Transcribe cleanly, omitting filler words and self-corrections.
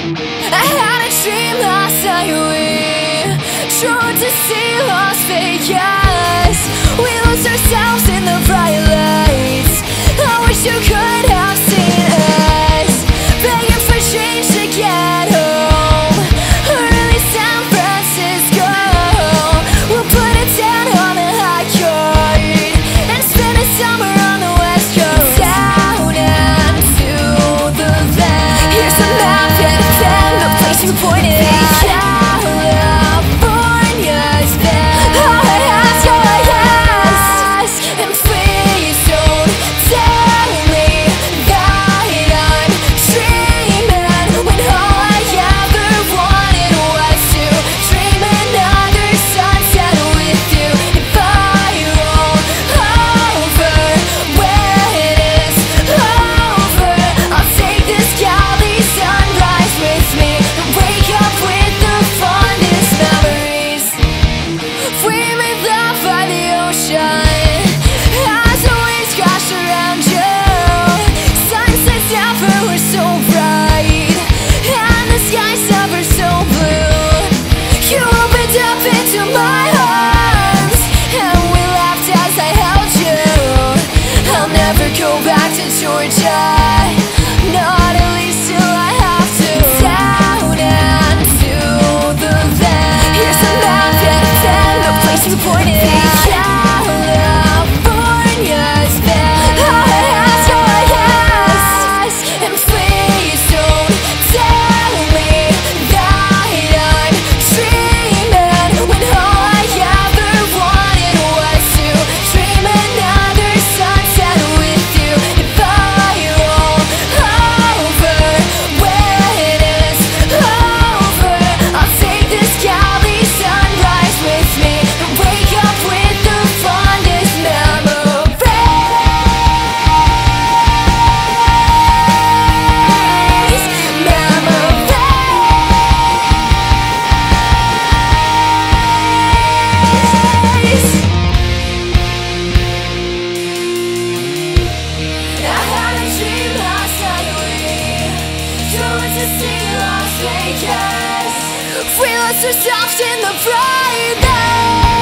I had a dream last night, we drove to see Las Vegas. We lost ourselves in the bright lights. I wish you could have seen us, begging for change to get home. Early San Francisco, we'll put it down on the high court and spend a summer on the West Coast. Down and to the land. Here's a map and a pen, the place you pointed at. California's been all I ask, and please don't tell me that I'm dreaming, when all I ever wanted was to dream another sunset with you. If I roll over when it is over, I'll take this galley sunrise with me and wake up with the fondest memories. We made love by the ocean as the waves crash around you. Sunsets never were so bright and the skies never so blue. You opened up into my arms and we laughed as I held you. I'll never go back to Georgia, not at least till I have to. Down and to the land. Here's a map and a pen, the place you pointed at. California's been all I ask, and please don't tell me that I'm dreaming, when all I ever wanted was to dream another sunset with you. If I roll over when it is over, I'll take this galley sunrise with me and wake up with the fondest memories. I had a dream last night, we drove to see Las Vegas. We lost ourselves in the bright lights.